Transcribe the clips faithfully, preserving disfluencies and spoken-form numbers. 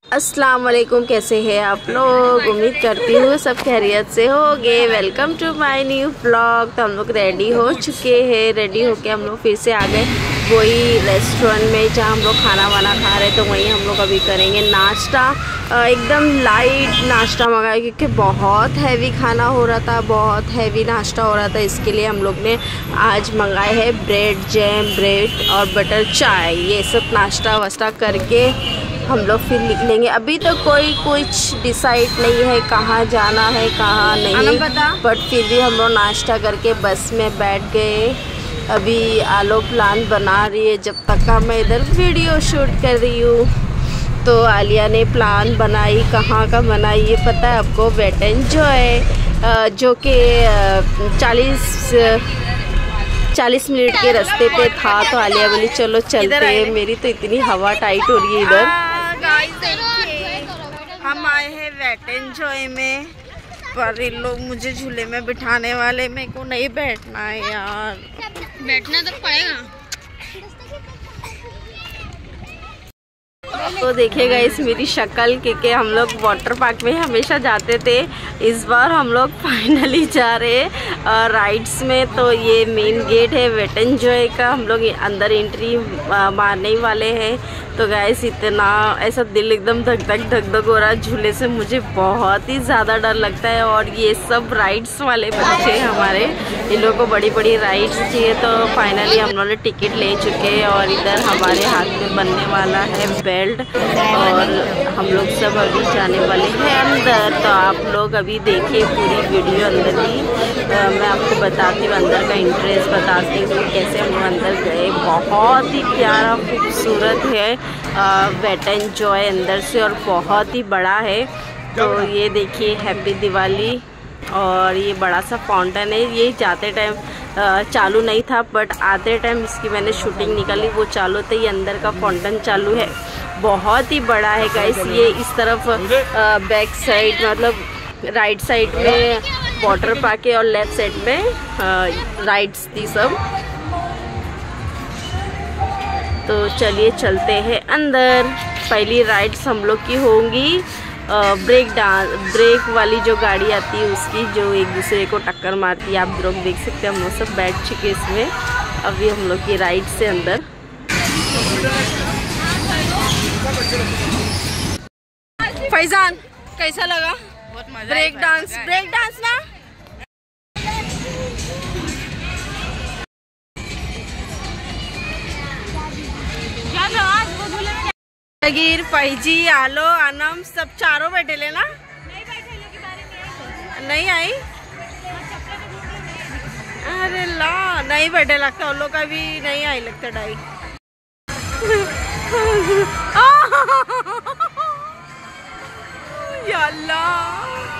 अस्सलाम वालेकुम, कैसे हैं आप लोग। उम्मीद करती हूँ सब खैरियत से होगे। Welcome to my new vlog. तो हम लोग रेडी हो चुके हैं। रेडी होके हम लोग फिर से आ गए वही रेस्टोरेंट में जहाँ हम लोग खाना वाना खा रहे। तो वहीं हम लोग अभी करेंगे नाश्ता। एकदम लाइट नाश्ता मंगाया क्योंकि बहुत हैवी खाना हो रहा था, बहुत हैवी नाश्ता हो रहा था। इसके लिए हम लोग ने आज मंगाए है ब्रेड जैम, ब्रेड और बटर चाय। ये सब नाश्ता वास्ता करके हम लोग फिर निकलेंगे। अभी तो कोई कुछ डिसाइड नहीं है कहाँ जाना है कहाँ नहीं, बट फिर भी हम लोग नाश्ता करके बस में बैठ गए। अभी आलो प्लान बना रही है जब तक का मैं इधर वीडियो शूट कर रही हूँ। तो आलिया ने प्लान बनाई, कहाँ का बनाई ये पता है आपको, वेट एंड जॉय, जो कि चालीस चालीस मिनट के रास्ते पे था। तो आलिया बोली चलो चलते हैं। मेरी तो इतनी हवा टाइट हो रही है इधर। हम आए हैं वेट एंड जॉय में, पर इन लोग मुझे झूले में बिठाने वाले, मेरे को नहीं बैठना है यार। बैठना तो पड़ेगा। तो देखिएगा इस मेरी शक्ल, क्योंकि हम लोग वाटर पार्क में हमेशा जाते थे। इस बार हम लोग फाइनली जा रहे हैं राइड्स में। तो ये मेन गेट है वेट एंड जॉय का, हम लोग अंदर एंट्री मारने वाले हैं। तो गाइस इतना ऐसा दिल एकदम धक धक धक धक हो रहा है झूले से, मुझे बहुत ही ज़्यादा डर लगता है। और ये सब राइड्स वाले बच्चे हमारे, इन लोगों को बड़ी बड़ी राइड्स चाहिए। तो फाइनली हम लोगों ने टिकट ले चुके हैं और इधर हमारे हाथ में बनने वाला है बेल्ट और हम लोग सब अभी जाने वाले हैं अंदर। तो आप लोग अभी देखिए पूरी वीडियो अंदर ही, आ, मैं आपको बताती हूँ अंदर का इंटरेस्ट बताती हूँ कैसे हम लोग अंदर गए। बहुत ही प्यारा खूबसूरत है वेट एंड जॉय अंदर से और बहुत ही बड़ा है। तो ये देखिए हैप्पी दिवाली, और ये बड़ा सा फाउंटेन है। ये जाते टाइम चालू नहीं था, बट आते टाइम इसकी मैंने शूटिंग निकाली, वो चालू था। ये अंदर का फाउंटेन चालू है, बहुत ही बड़ा है गाइस। ये इस तरफ बैक साइड मतलब राइट साइड में वाटर पार्क है और लेफ्ट साइड में राइड्स थी सब। तो चलिए चलते हैं अंदर। पहली राइड्स हम लोग की होंगी ब्रेक डांस, ब्रेक वाली जो गाड़ी आती है उसकी, जो एक दूसरे को टक्कर मारती है। आप लोग देख सकते हैं हम लोग सब बैठ चुके इसमें। अभी हम लोग की राइड से अंदर। फैजान कैसा लगा? बहुत मजा। ब्रेक डांस, ब्रेक डांस ना गिर फैजी आलो अनम सब चारों बैठे लेना। नहीं बैठे लोग की बारी में नहीं आई। अरे ला नहीं बैठे लगता उन लोग का भी नहीं आई लगता डाई। या अल्लाह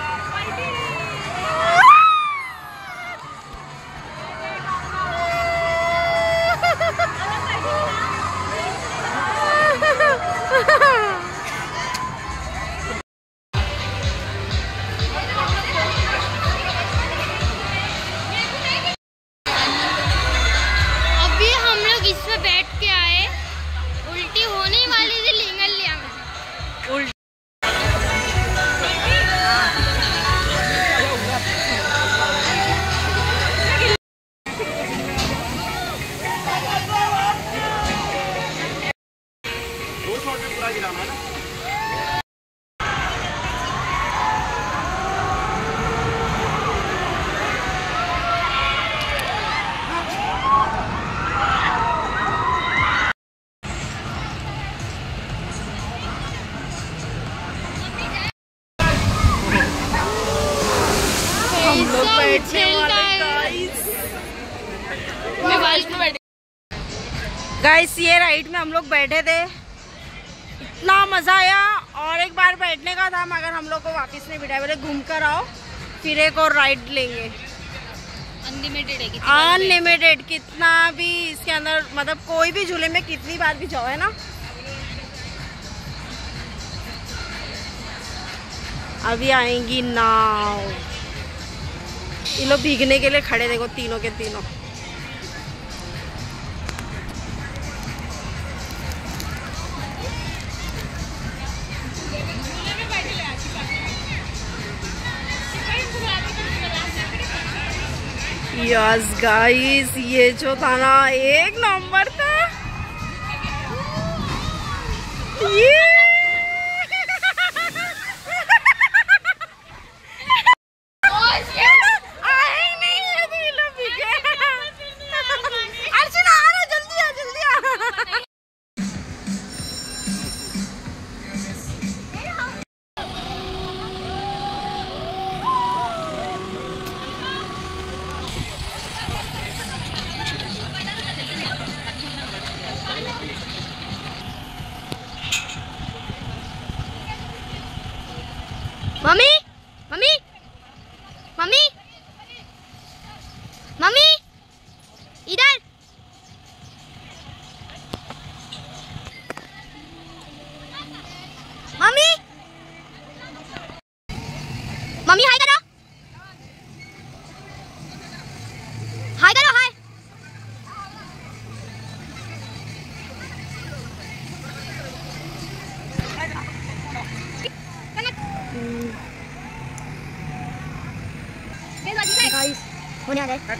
अभी हम लोग इसमें बैठ के आए, उल्टी होने वाली थी लिंगल लिया में उल्टी। गाइस ये राइड में हम लोग बैठे थे, इतना मजा आया। और एक बार बैठने का था मगर हम लोग को वापस नहीं बिठाया, बोले घूम कर आओ फिर एक और राइड लेंगे। अनलिमिटेड है, अनलिमिटेड कितना भी इसके अंदर, मतलब कोई भी झूले में कितनी बार भी जाओ, है ना। अभी आएंगी नाव, ये लोग भीगने के लिए खड़े, देखो तीनों के तीनों। यस गाइस, ये जो था ना एक नंबर था ये। मम्मी मम्मी मम्मी मम्मी इधर। मम्मी मम्मी हाय करो, हाय करो, हाय। गाइस होने आ गए।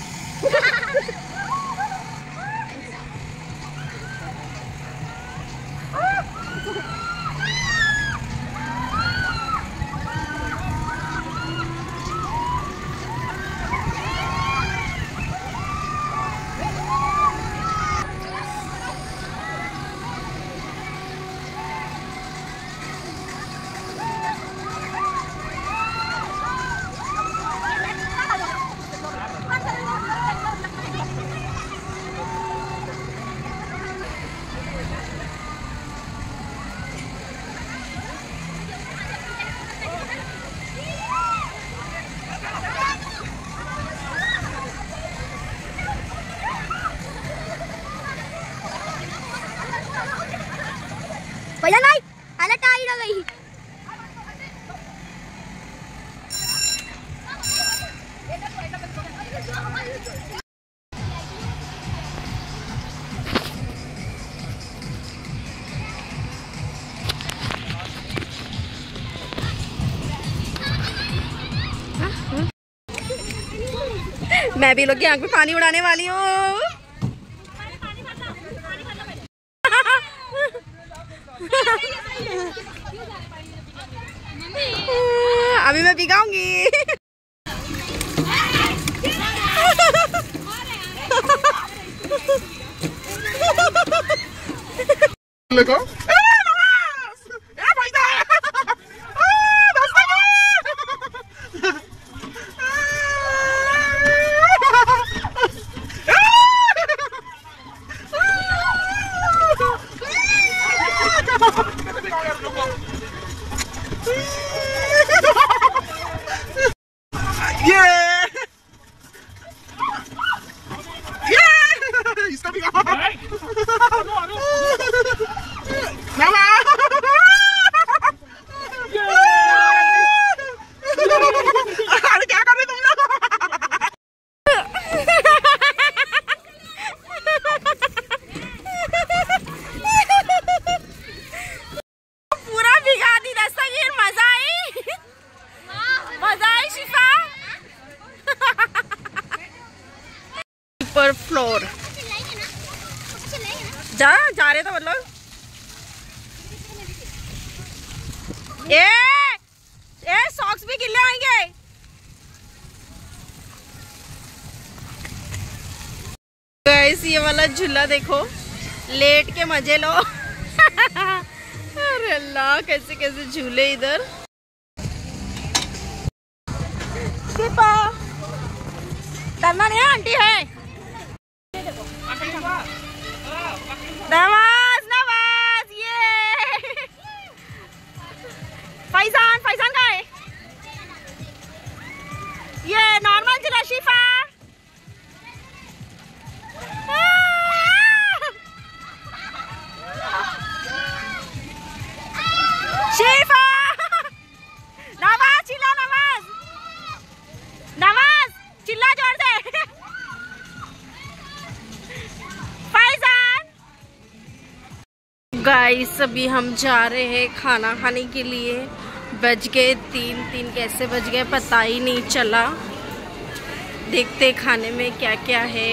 भैया नहीं, हालत आ ही ना गई। मैं भी लोग की आंख में पानी उड़ाने वाली हूँ। अभी मैं भिगाऊंगी। फ्लोर जा जा रहे तो मतलब ए ए सॉक्स भी गिले आएंगे। गाइस ये वाला झूला देखो, लेट के मजे लो। अरे अल्लाह, कैसे कैसे झूले इधर। करना नहीं है, आंटी है। नवाज नवाज ये फैजान फैजान का है ये नॉर्मल जिला। शिफा शिफा नवाज चिल्ला, नवाज नवाज चिल्ला जोर से। गाइस अभी हम जा रहे हैं खाना खाने के लिए। बज गए तीन तीन कैसे बज गए पता ही नहीं चला। देखते खाने में क्या क्या है।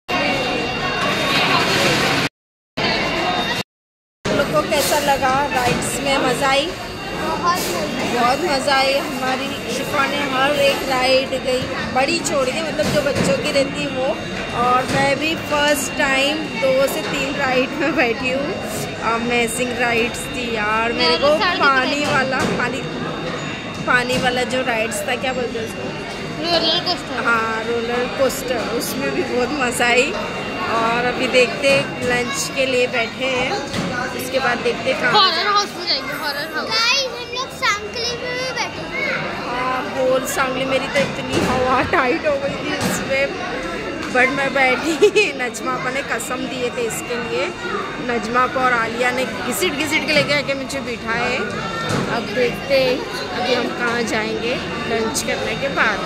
लोग को कैसा लगा राइड्स में? मज़ा आई? बहुत मज़ा आई। हमारी शिफा ने हर एक राइड गई, बड़ी छोड़ के, मतलब जो बच्चों की रहती वो, और मैं भी फर्स्ट टाइम दो से तीन राइड में बैठी हूँ। अमेजिंग राइड्स थी यार। मेरे को पानी वाला पानी पानी वाला जो राइड्स था, क्या बोलते हैं उसको? Roller coaster. हाँ, रोलर कोस्टर, उसमें भी बहुत मज़ा आई। और अभी देखते लंच के लिए बैठे हैं, उसके बाद देखते कहाँ हॉरर हाउस में जाएंगे। हॉरर हाउस गाइस, हम लोग सांकली में भी बैठे हैं। हाँ, बोल सांगली। मेरी तो इतनी हवा टाइट हो गई थी इसमें, बट मैं बैठी। नजमा ने कसम दिए थे इसके लिए। नजमा को और आलिया ने घिसिट घिसिट के लेके आके मुझे बिठाए। अब देखते अभी हम कहाँ जाएंगे लंच करने के बाद।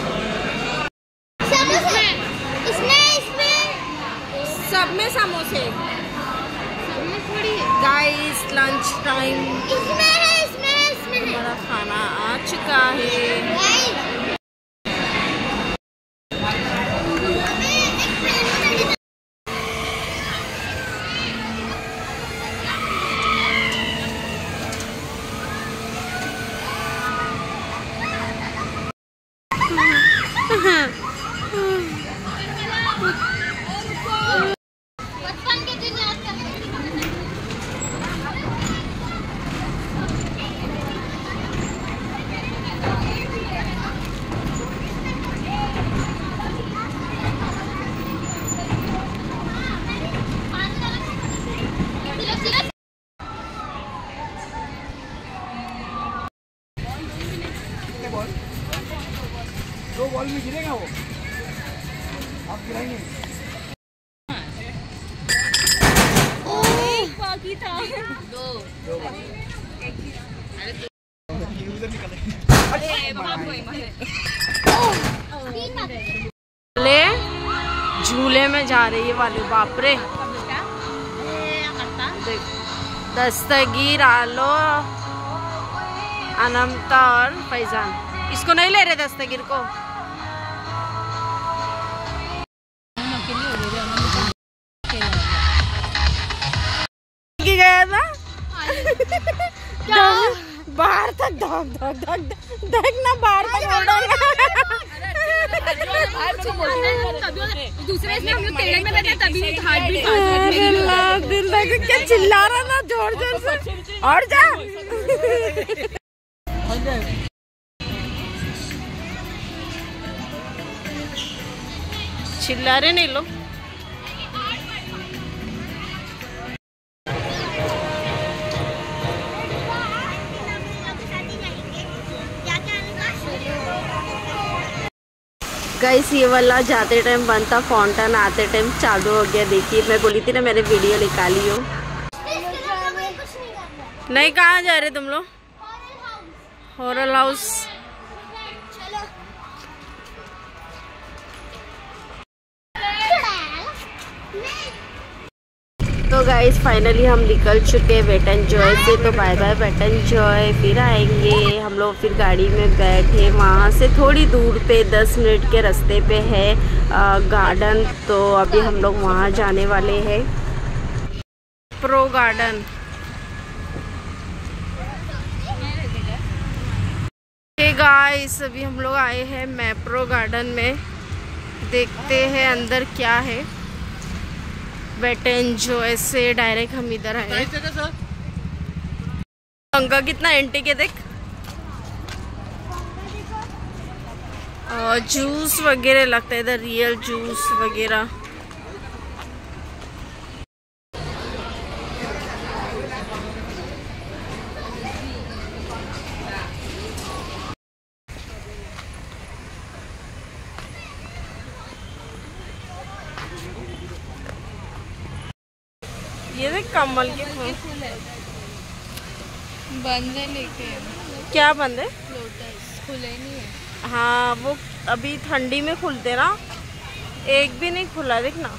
सब में समोसे गाइस। लंच टाइम इसमें है, इसमें है, इसमें है। हमारा खाना आ चुका है। बचपन के दिन याद करते हैं। दो बॉल में गिरेगा वो, आप गिराएंगे। बाकी था दो दो ले झूले में जा रही है वाले। बाप रे, दस्तगीर, आलो, अनमता और फैजान। इसको नहीं ले रहे दस्तगीर को। गया था बाहर तक, धक धक धक धक ना, बाहर तक दूसरे से हम लोग तेरे में लगे तभी हार्ट बीट क्या चिल्ला रहा ना जोर जोर से। और जा चिल्ला रहे नहीं लोग। गाइस, ये वाला जाते टाइम बंद था फाउंटेन, आते टाइम चालू हो गया। देखिए, मैं बोली थी ना मैंने वीडियो निकाली हो। नहीं, कहाँ जा रहे तुम लोग? Horror house. तो गाइस फाइनली हम निकल चुके हैं वेट एंड जॉय से। तो bye bye wet and joy, फिर आएंगे हम लोग। फिर गाड़ी में बैठे, वहाँ से थोड़ी दूर पे दस मिनट के रास्ते पे है गार्डन। तो अभी हम लोग वहाँ जाने वाले हैं, प्रो गार्डन। हे गाइस, अभी हम लोग आए हैं मैप्रो गार्डन में। देखते हैं अंदर क्या है। वेट एंड जॉय से डायरेक्ट हम इधर आए। पंखा कितना एंटी के देख। और जूस वगैरह लगता है इधर, रियल जूस वगैरह। ये देख कमल के फूल बंद है, लेके क्या बंद है? लोटस खुले नहीं है। हाँ, वो अभी ठंडी में खुलते ना, एक भी नहीं खुला देखना।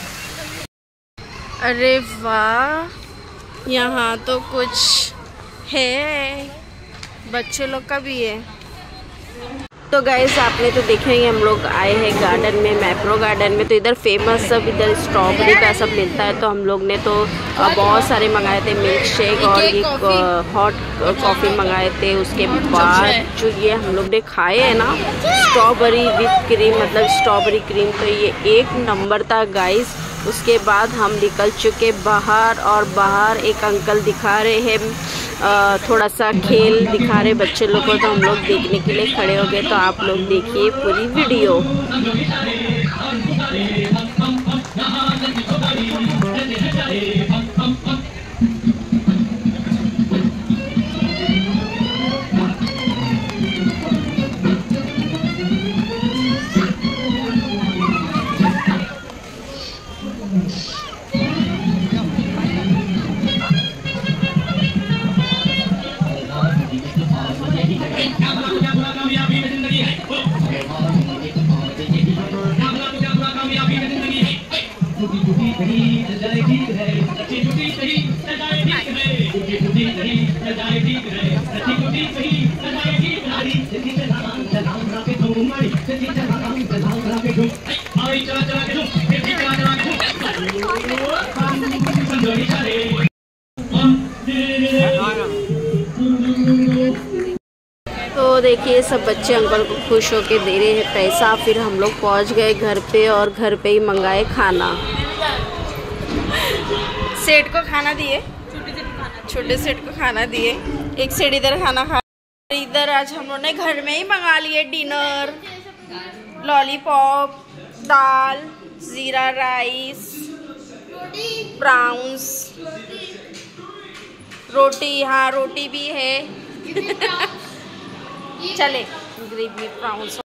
अरे वाह, यहाँ तो कुछ है, बच्चे लोग का भी है। तो गाइस आपने तो देखा ही, हम लोग आए हैं गार्डन में, मैप्रो गार्डन में। तो इधर फेमस सब इधर स्ट्रॉबेरी का सब मिलता है। तो हम लोग ने तो बहुत सारे मंगाए थे, मिल्क शेक और ये हॉट कॉफ़ी मंगाए थे। उसके बाद जो ये हम लोग ने खाए हैं ना स्ट्रॉबेरी विथ क्रीम, मतलब स्ट्रॉबेरी क्रीम, तो ये एक नंबर था गाइस। उसके बाद हम निकल चुके बाहर, और बाहर एक अंकल दिखा रहे हैं थोड़ा सा खेल दिखा रहे बच्चे लोग को। तो हम लोग देखने के लिए खड़े हो गए। तो आप लोग देखिए पूरी वीडियो। तो देखिए सब बच्चे अंकल को खुश होके दे रहे हैं पैसा। फिर हम लोग पहुंच गए घर पे, और घर पे ही मंगाए खाना। सेठ को खाना दिए, छोटे सेठ को खाना दिए। एक सेठ इधर खाना खा, इधर आज हम लोगों ने घर में ही मंगा लिए डिनर, लॉलीपॉप, दाल, जीरा राइस, प्राउंस, रोटी। हाँ रोटी भी है। चले ग्रेवी प्राउंस।